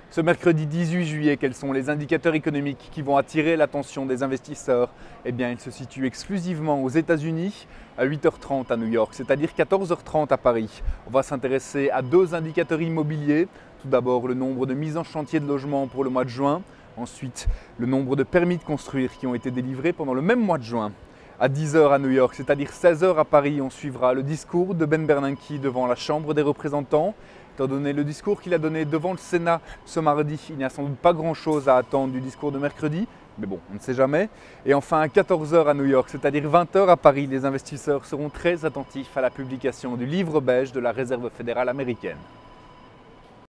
Ce mercredi 18 juillet, quels sont les indicateurs économiques qui vont attirer l'attention des investisseurs? Eh bien, ils se situent exclusivement aux États-Unis à 8h30 à New York, c'est-à-dire 14h30 à Paris. On va s'intéresser à deux indicateurs immobiliers. Tout d'abord, le nombre de mises en chantier de logements pour le mois de juin. Ensuite, le nombre de permis de construire qui ont été délivrés pendant le même mois de juin. À 10h à New York, c'est-à-dire 16h à Paris, on suivra le discours de Ben Bernanke devant la Chambre des représentants. Étant donné le discours qu'il a donné devant le Sénat ce mardi, il n'y a sans doute pas grand-chose à attendre du discours de mercredi, mais bon, on ne sait jamais. Et enfin, à 14h à New York, c'est-à-dire 20h à Paris, les investisseurs seront très attentifs à la publication du livre beige de la Réserve fédérale américaine.